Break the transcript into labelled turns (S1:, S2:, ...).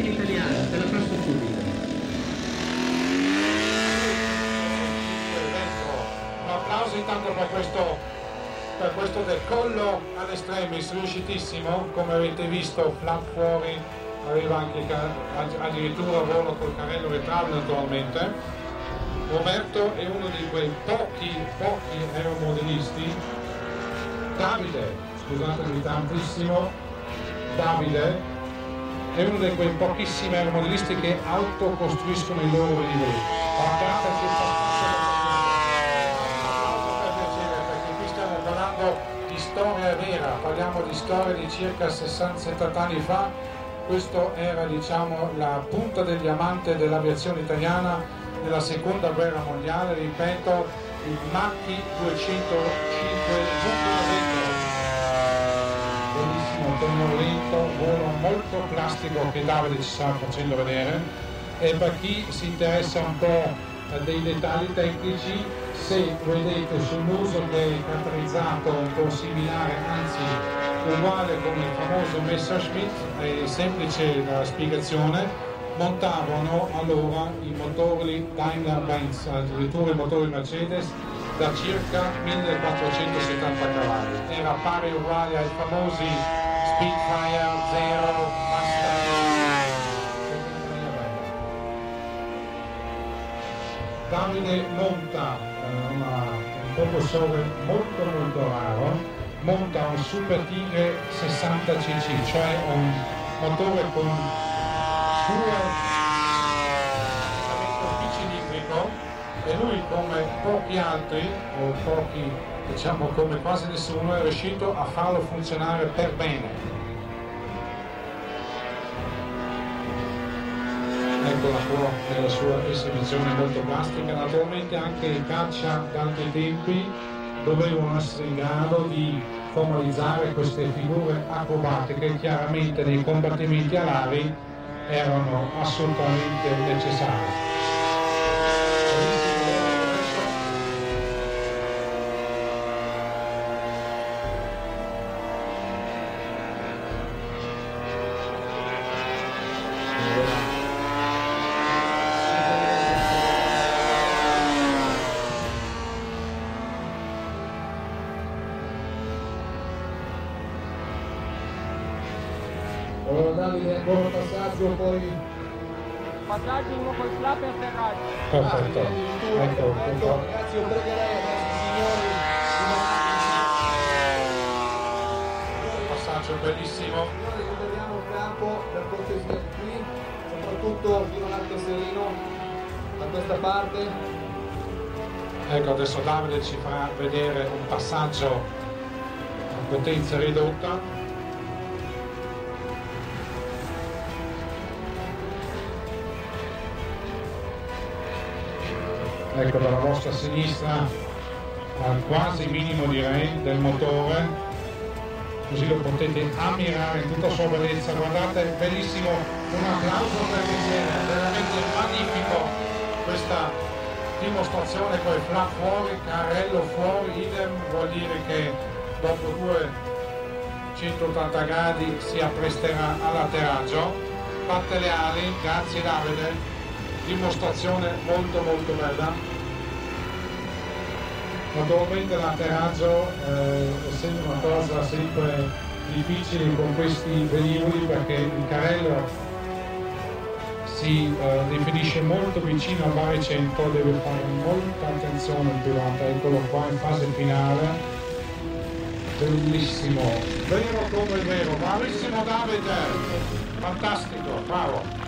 S1: versione italiana, te la passo subito.
S2: Un applauso intanto per questo decollo ad estremis riuscitissimo, come avete visto flap fuori, aveva anche addirittura volo col carrello retrale naturalmente. Roberto è uno di quei pochi aeromodelisti. Davide, scusatemi tantissimo, Davide è uno di quei pochissimi aeromodelisti che autocostruiscono i loro velivoli. Guardate che per piacere, perché qui stiamo parlando di storia vera, parliamo di storia di circa 60-70 anni fa. Questo era, diciamo, la punta del diamante dell'aviazione italiana nella seconda guerra mondiale, ripeto, il Macchi 205 bellissimo tono lento, volo molto plastico che Davide ci sta facendo vedere. E per chi si interessa un po' dei dettagli tecnici, se vedete sul muso che è caratterizzato un po' similare, anzi uguale come il famoso Messerschmitt, è semplice la spiegazione. Montavano allora i motori Daimler-Benz, addirittura i motori Mercedes, da circa 1470 cavalli. Era pari uguale ai famosi Spitfire, Zero, Mustang. Davide monta un propulsore molto raro, monta un Super Tigre 60 cc, cioè un motore con bicilindrico, e lui, come pochi altri, o pochi, diciamo come quasi nessuno, è riuscito a farlo funzionare per bene. Eccola qua nella sua esibizione molto plastica. Naturalmente anche i caccia d'altri tempi dovevano essere in grado di formalizzare queste figure acrobatiche, chiaramente nei combattimenti alari erano assolutamente necessari.
S3: Allora Davide, buon passaggio, poi
S4: passaggio uno col flap e atterraggio.
S2: Perfetto. Ecco,
S3: ragazzi, io pregherei adesso, signori,
S2: passaggio bellissimo.
S3: signori, liberiamo il campo per cortesia qui, soprattutto fino all'Alto Serino, da questa parte.
S2: Ecco, adesso Davide ci farà vedere un passaggio a potenza ridotta. Ecco, dalla vostra sinistra al quasi minimo, direi, del motore, così lo potete ammirare in tutta sua bellezza. Guardate, bellissimo, un applauso per piacere, veramente magnifico questa dimostrazione con il flap fuori, carrello fuori, idem, vuol dire che dopo 180 gradi si appresterà all'atterraggio. Batte le ali, grazie Davide. Dimostrazione molto bella. Naturalmente l'atterraggio essendo una cosa sempre difficile con questi velivoli, perché il carrello si definisce molto vicino al baricentro, deve fare molta attenzione il pilota. Eccolo qua in fase finale, bellissimo, vero come vero, bravissimo Davide, fantastico, bravo.